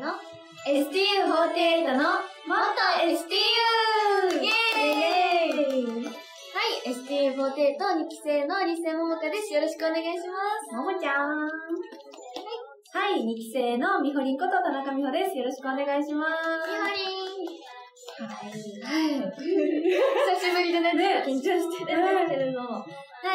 の STU48 のもっと STU! イエーイ！はい、STU48 2期生のリセモモカです。よろしくお願いします。 ももちゃん。はい、2期生のみほりんこと田中みほです。よろしくお願いします。 みほりん。 はい。 久しぶりでね、緊張してるんですけれども。はい、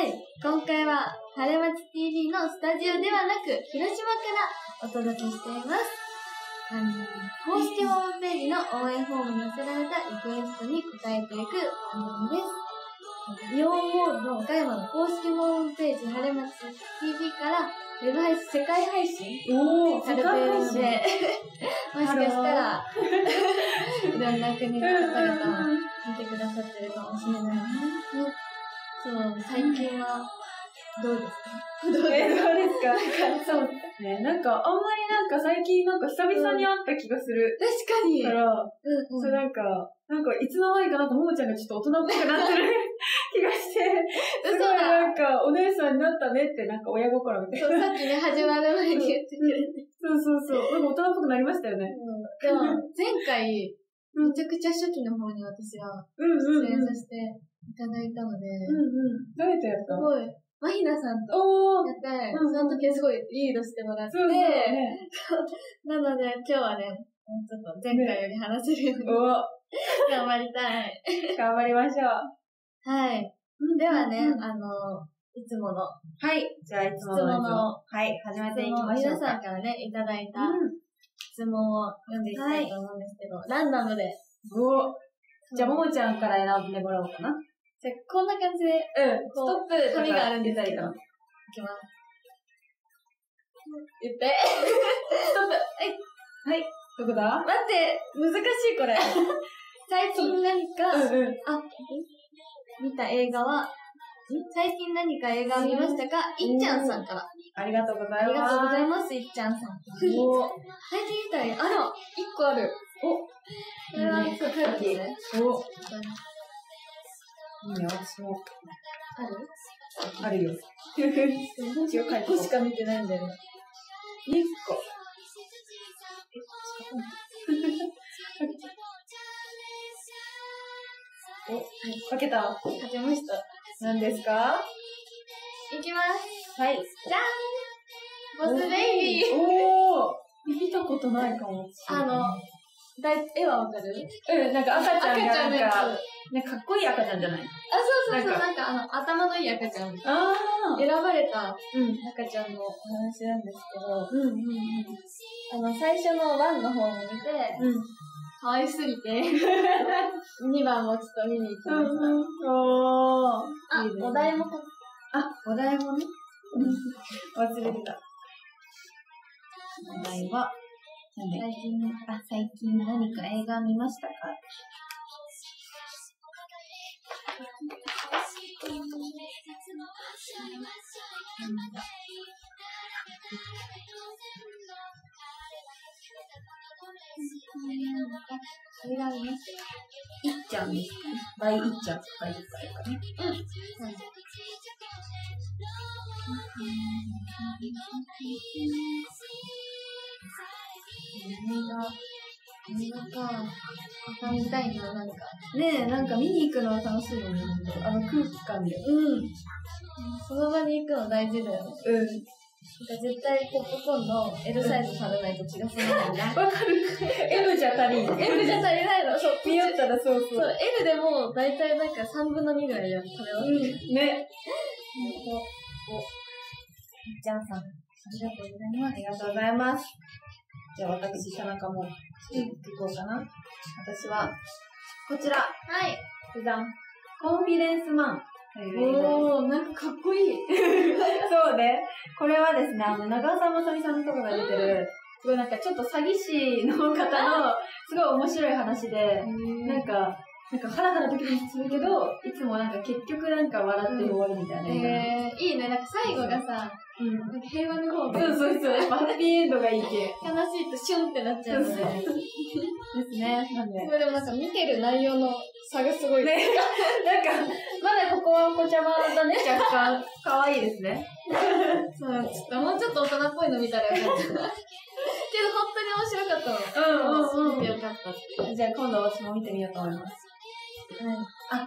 今回は、晴れ町 TV のスタジオではなく、広島からお届けしています。公式ホームページの応援フォームに寄せられたリクエストに答えていく番組です。イオンモードの岡山の公式ホームページ、晴れ町 TV から、ウェブ配信、世界配信されているので、もしかしたら、いろんな国の方々見てくださってるかもしれないな。そう、最近は、どうですか？ どうですか？そうね。なんか、あんまりなんか最近なんか久々に会った気がする。 確かに。 から、そうなんかいつの間にかなんかももちゃんがちょっと大人っぽくなってる気がして、すごいなんかお姉さんになったねってなんか親心みたいな。 そう、さっきね、始まる前に言ってくれて。 そう。なんか大人っぽくなりましたよね。 でも、前回、めちゃくちゃ初期の方に私は出演させていただいたので、 どうやってやったすごい、マヒナさんとやって、その時はすごいリードしてもらって、なので今日はね、ちょっと前回より話せるように頑張りたい。 頑張りましょう。 はい。ではね、いつもの。 はい。じゃあ、いつもの。はい。始めていきましょう。 皆さんからね、いただいた質問を読んでいきたいと思うんですけど、ランダムで。 じゃあ、ももちゃんから選んでもらおうかな。 じゃあ、こんな感じで、 ストップ紙があるんですけど。いきます。言って。ストップ。はい。 どこだ？ 待って、難しいこれ。最近何か、見た映画は、最近何か映画を見ましたか？いっちゃんさんから。 ありがとうございます。 ありがとうございます、いっちゃんさん。最近見た映画、1個ある。これは、そう、書いていいね。 いいね、私も。 あるよ。 1個しか見てないんだよね。 1個。書けた？ 書けました。 何ですか？ いきます。 はい。 じゃーん！ボスベイビー！ 見たことないかも。 絵はわかる？ なんか赤ちゃんがなんかかっこいい赤ちゃんじゃない？ そう、なんか頭のいい赤ちゃん。選ばれた赤ちゃんのお話なんですけど、最初の1の方を見て、可愛すぎて、2番もちょっと見に行きました。お題もお題もね。忘れてた。お題は、 最近何か映画見ましたか？映画見ました。 いっちゃんですか？バイいっちゃん。バイいっちゃんかね。 映画か。また見たいな、なんか。 ねえ、なんか見に行くのは楽しいよね。空気感で。 その場に行くの大事だよね。絶対ポップコーンの L サイズ食べないと気が済まないな。 わかる。M じゃ足りん。 M じゃ足りないの。そう、 見よったらそう。 そう、L でも大体なんか3分の2ぐらいじゃん、食べ終わる。 ね。 じゃんさん、ありがとうございます。 ありがとうございます。じゃあ私、田中も行こうかな。私は、こちら。 はい。 じゃん。コンフィデンスマン。 なんかかっこいい。 そうね。これはですね、長澤まさみさんとかが出てる、すごいなんかちょっと詐欺師の方の、すごい面白い話で、なんかハラハラドキドキするけど、いつもなんか結局なんか笑って終わるみたいな。 いいね。なんか最後がさ、なんか平和の方が。 そう。やっぱハッピーエンドがいい系。 悲しいとシュンってなっちゃうので。 ですね。なんで。 でもなんか見てる内容の差がすごい。 ね。なんか、まだここはお子ちゃまだね、若干。可愛いですね。 そう、もうちょっと大人っぽいの見たらよかった。けど本当に面白かったの。 じゃあ今度私も見てみようと思います。あ、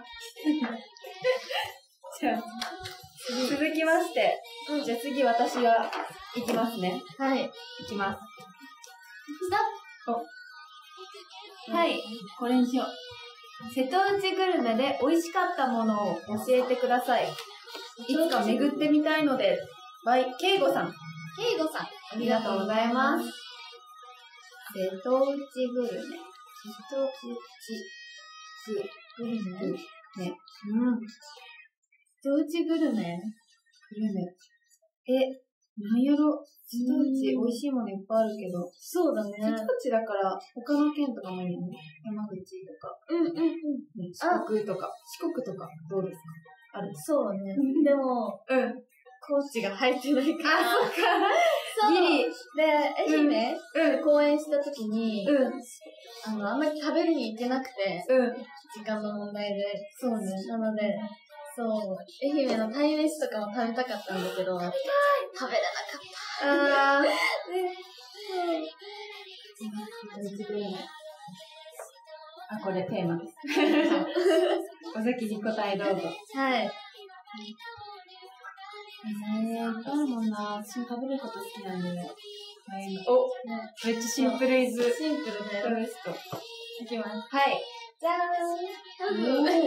じゃあ、続きまして、じゃあ次私が行きますね。 はい。 行きます。 ストップ。はい、これにしよう。瀬戸内グルメで美味しかったものを教えてください。いつか巡ってみたいので、けいごさん。 けいごさん。 ありがとうございます。瀬戸内グルメ。瀬戸内グルメ。ね。 瀬戸内グルメなんやろ、瀬戸内美味しいものいっぱいあるけど。 そうだね。 瀬戸内だから他の県とかもいいよね。山口とか。四国とかどうですか？ある？ そうね。でも、高知が入ってないから。 あ、そっか。 そう。ギリ。で、愛媛で公演した時に、あんまり食べに行けなくて、時間の問題で。 そうね。 なので、そう、愛媛の鯛めしとかも食べたかったんだけど、食べれなかった。 これテーマです。お先に答えどうぞ。 はい。 いっぱいあるもんな。私も食べること好きなんで。めっちゃシンプルイズ。 シンプルで。いきます。 はい。じゃーん。フグ。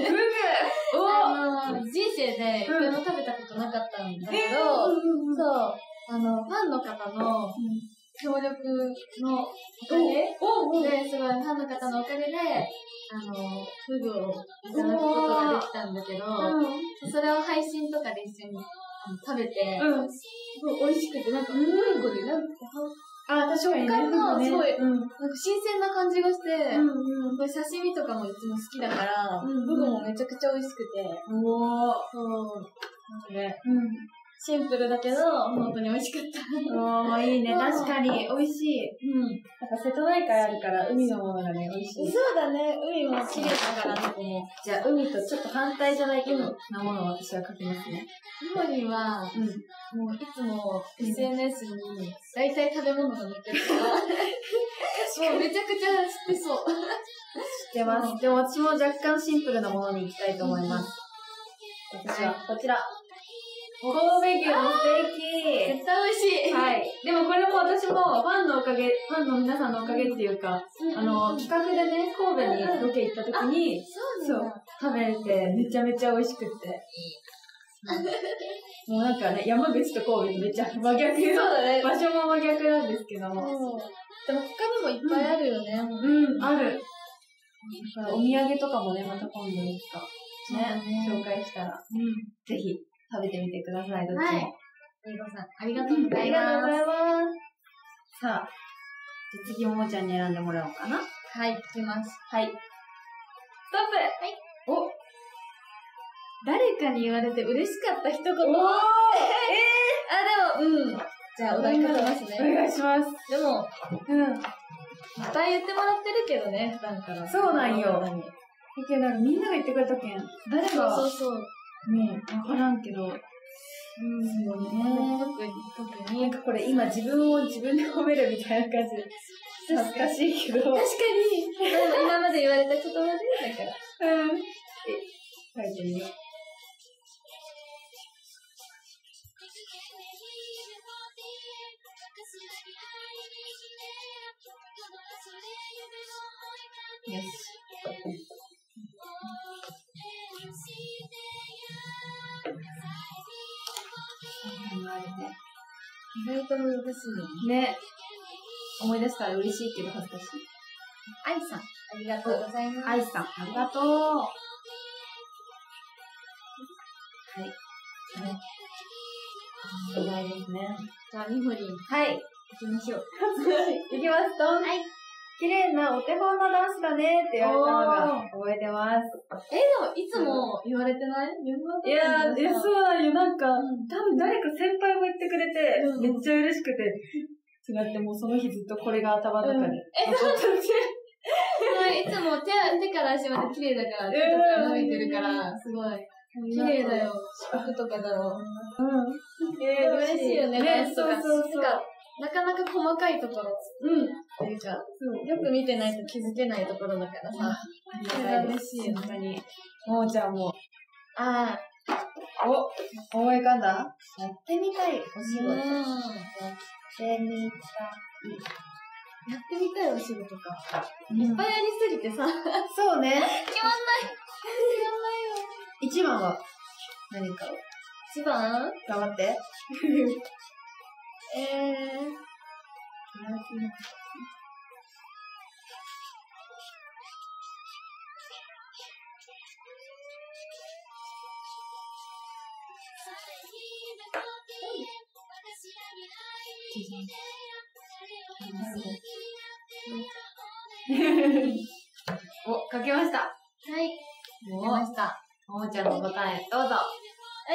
人生で一回も食べたことなかったんだけど、そう、ファンの方の協力のおかげで、すごいファンの方のおかげで、フグをいただくことができたんだけど、それを配信とかで一緒に食べて、すごい美味しくて、なんか、食感もすごい、なんか新鮮な感じがして、刺身とかもいつも好きだから、フグもめちゃくちゃ美味しくて、シンプルだけど、本当に美味しかった。 いいね、確かに、美味しい。なんか瀬戸内海あるから、海のものがね、美味しい。 そうだね、海も綺麗だからね。 じゃあ、海とちょっと反対じゃないけど、なものを私は書きますね。 日本には、もういつも SNS に大体食べ物が載ってるから、もうめちゃくちゃ知ってそう。知ってます。でも私も若干シンプルなものに行きたいと思います。私はこちら。神戸牛のステーキ。 絶対美味しい。 はい。でもこれも私もファンの皆さんのおかげっていうか、企画でね、神戸にロケ行った時に、食べてめちゃめちゃ美味しくって。もうなんかね、山口と神戸とめっちゃ真逆。そうだね。場所も真逆なんですけども。 でも他にもいっぱいあるよね。 ある。だからお土産とかもね、また今度いつかね、紹介したら、ぜひ食べてみてください、どっちも。はい。 りごさん、ありがとうございます。ありがとうございます。 さあ、じゃ次ももちゃんに選んでもらおうかな。 はい、いきます。 はい。ストップ。はい。 誰かに言われて嬉しかった一言。でも、じゃあお題書きますね。 お願いします。 でも、いっぱい言ってもらってるけどね、普段から。 そうなんよ。だけどみんなが言ってくれたけん。誰がそう。 わからんけど。 そうね。特に。 なんかこれ今自分を自分で褒めるみたいな感じで。恥ずかしいけど。 確かに。でも今まで言われた言葉で、だから。 書いてみよう。よし。 意外と難しいね。思い出したら嬉しいけど恥ずかしい。 愛さん、ありがとうございます。 愛さん、ありがとう。はい。お題ですね。 じゃあ、みほりん。 はい。 行きましょう。 行きますと。はい。綺麗なお手本のダンスだねって言われたのが覚えてます。 でも、いつも言われてない？ いや、そうなんよ。なんか、多分誰か先輩も言ってくれて、めっちゃ嬉しくて、だってもうその日ずっとこれが頭の中で。 いつも手から足まで綺麗だから、手とか伸びてるから、すごい。綺麗だよ。服とかだろう。嬉しいよね、ダンスとか。 なかなか細かいところっていうか、よく見てないと気づけないところだからさ。 それは嬉しい、本当に。もーちゃんも。思い浮かんだ？やってみたいお仕事。やってみたいお仕事か。いっぱいありすぎてさ。 そうね。 決まんないよ。 一番は何かを。 一番？ 頑張って。お、書けました。 はい。 書けました。ももちゃんの答え、どうぞ。 はい。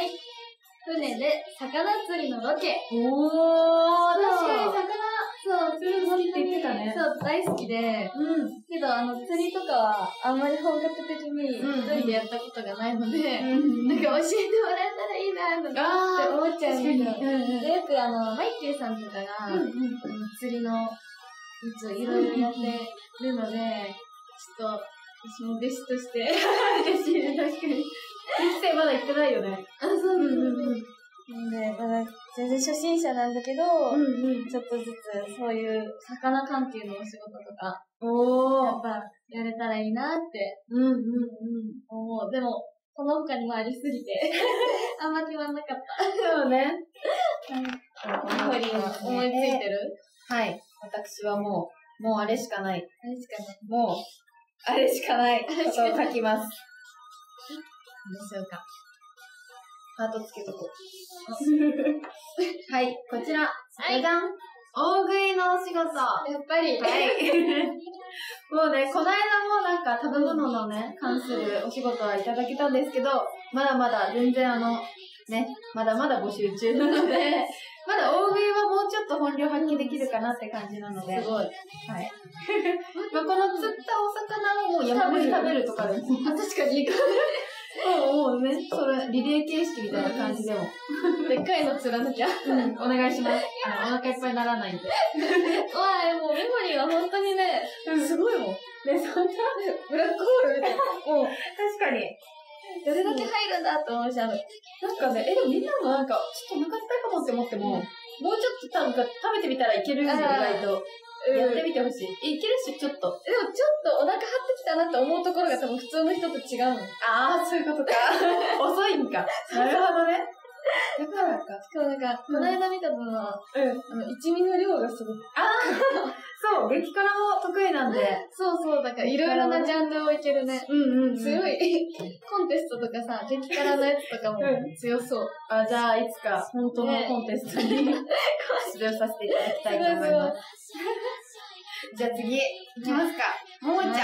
船で魚釣りのロケ。 確かに魚。 そう、 釣り好きって言ってたね。 そう、大好きで。けど、釣りとかはあんまり本格的に一人でやったことがないので、なんか教えてもらえたらいいなとって思っちゃうんですよ。で、よくマイケルさんとかが、釣りのやつをいろいろやってるので、ちょっと、私も弟子として。 嬉しいね、確かに。先生まだ行ってないよね。 そうなんで、まだ全然初心者なんだけど、ちょっとずつそういう魚関係のお仕事とか、やっぱやれたらいいなって思う。でも、この他にもありすぎて、あんま決まんなかった。 そうね。 ホリー思いついてる？ はい。私はもうあれしかない。 もう、 あれしかないことを書きます。 どうしようか。 ハートつけとこう。はい、こちら。じゃじゃん。大食いのお仕事。やっぱり。 はい。もうね、この間もなんか食べ物のね、関するお仕事はいただけたんですけど、まだまだ全然まだまだ募集中なので、まだ大食いはもうちょっと本領発揮できるかなって感じなので。 すごい。はい。 まあこの釣ったお魚をもう山盛り食べるとかでも。 確かに。 もうね、それ、リレー形式みたいな感じでも。 でっかいの釣らなきゃ。 お願いします。お腹いっぱいにならないんで。 もうメモリーは本当にね、すごいもん。ね、そんな、ブラックホールみたいな。 もう、確かに。 どれだけ入るんだって思うし、なんかね、でもみんなもなんか、ちょっとお腹いっぱいかもって思っても、もうちょっと食べてみたらいけるんで、意外と。やってみてほしい。いけるし、ちょっと。でもちょっとお腹張ってきたなって思うところが多分普通の人と違うの。 そういうことか。遅いんか。なるほどね。だからか。 しかもこの間見たのは、一味の量がすごく。 そう、激辛も得意なんで。 そう、だからいろいろなジャンルをいけるね。強い。コンテストとかさ、激辛のやつとかも強そう。 じゃあ、いつか、本当のコンテストに出場させていただきたいと思います。じゃあ次、いきますか。ももちゃん。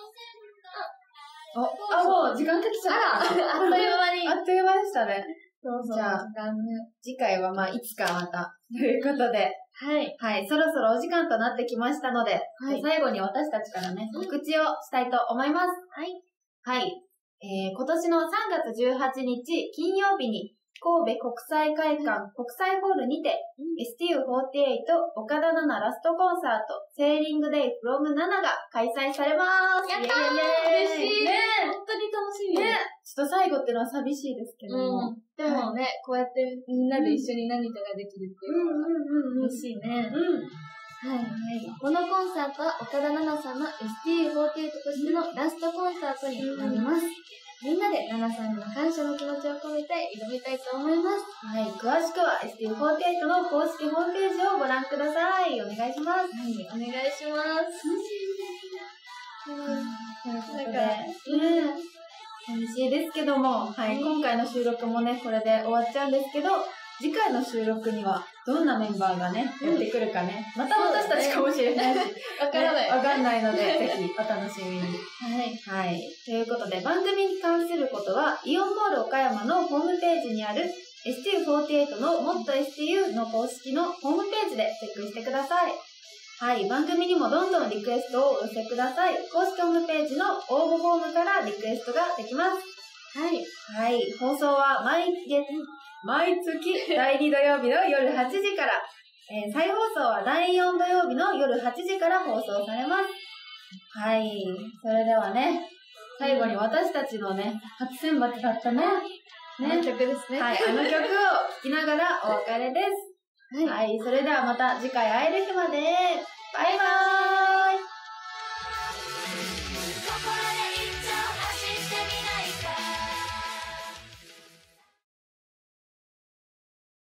もう時間が来ちゃった。 あっという間に。 あっという間でしたね。 そうじゃあ、次回はいつかまた。ということで。はい。そろそろお時間となってきましたので、最後に私たちからね、告知をしたいと思います。はい。今年の3月18日金曜日に、神戸国際会館国際ホールにて、STU48 岡田奈々ラストコンサート、セーリングデイ from 7が開催されます。 やったー！嬉しいね。本当に楽しみね。 ちょっと最後っていうのは寂しいですけども。 でもね、こうやってみんなで一緒に何かができるっていうのは嬉しいね。このコンサートは岡田奈々さんの STU48 としてのラストコンサートになります。みんなで奈々さんに感謝の気持ちを込めて挑みたいと思います。 詳しくは STU48 の公式ホームページをご覧ください。お願いします。 お願いします。 ということで、寂しいですけども、今回の収録もね、これで終わっちゃうんですけど、次回の収録にはどんなメンバーがね、やってくるかね。また私たちかもしれないし、 わかんないので、ぜひお楽しみに。ということで、番組に関することは、イオンモール岡山のホームページにある STU48 のもっと STU の公式のホームページでチェックしてください。番組にもどんどんリクエストをお寄せください。公式ホームページの応募フォームからリクエストができます。放送は毎月第2土曜日の夜8時から、 再放送は第4土曜日の夜8時から放送されます。はい。それではね、最後に私たちのね、初選抜だったね。 あの曲ですね。 はい。あの曲を聴きながらお別れです。はい。それではまた次回会える日まで。バイバーイ。